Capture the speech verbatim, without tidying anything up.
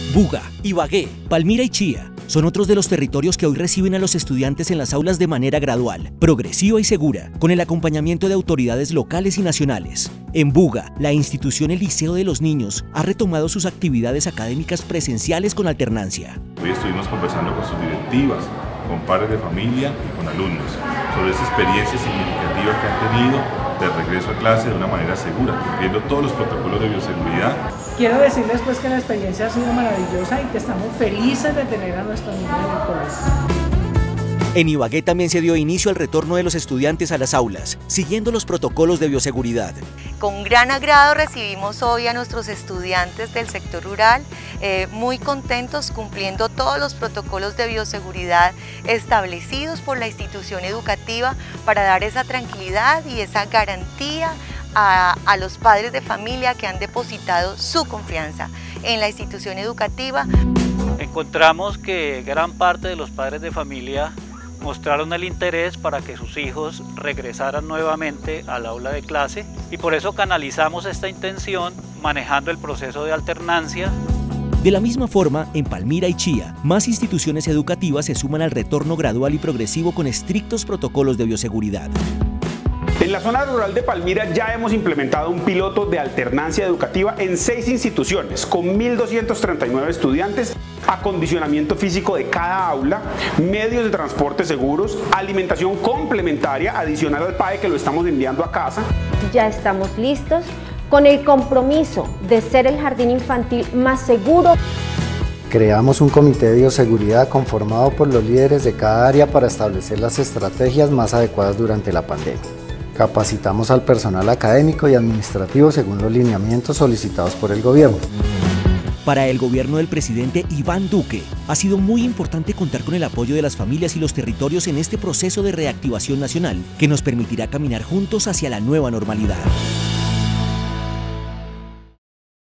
Buga, Ibagué, Palmira y Chía son otros de los territorios que hoy reciben a los estudiantes en las aulas de manera gradual, progresiva y segura, con el acompañamiento de autoridades locales y nacionales. En Buga, la institución El Liceo de los Niños ha retomado sus actividades académicas presenciales con alternancia. Hoy estuvimos conversando con sus directivas, con padres de familia y con alumnos sobre esa experiencia significativa que han tenido de regreso a clase de una manera segura, cumpliendo todos los protocolos de bioseguridad. Quiero decirles pues que la experiencia ha sido maravillosa y que estamos felices de tener a nuestros niños en el colegio. En Ibagué también se dio inicio al retorno de los estudiantes a las aulas, siguiendo los protocolos de bioseguridad. Con gran agrado recibimos hoy a nuestros estudiantes del sector rural, eh, muy contentos cumpliendo todos los protocolos de bioseguridad establecidos por la institución educativa para dar esa tranquilidad y esa garantía a, a los padres de familia que han depositado su confianza en la institución educativa. Encontramos que gran parte de los padres de familia mostraron el interés para que sus hijos regresaran nuevamente al aula de clase y por eso canalizamos esta intención manejando el proceso de alternancia. De la misma forma, en Palmira y Chía, más instituciones educativas se suman al retorno gradual y progresivo con estrictos protocolos de bioseguridad. En la zona rural de Palmira ya hemos implementado un piloto de alternancia educativa en seis instituciones con mil doscientos treinta y nueve estudiantes, acondicionamiento físico de cada aula, medios de transporte seguros, alimentación complementaria adicional al P A E que lo estamos enviando a casa. Ya estamos listos con el compromiso de ser el jardín infantil más seguro. Creamos un comité de bioseguridad conformado por los líderes de cada área para establecer las estrategias más adecuadas durante la pandemia. Capacitamos al personal académico y administrativo según los lineamientos solicitados por el gobierno. Para el gobierno del presidente Iván Duque, ha sido muy importante contar con el apoyo de las familias y los territorios en este proceso de reactivación nacional que nos permitirá caminar juntos hacia la nueva normalidad.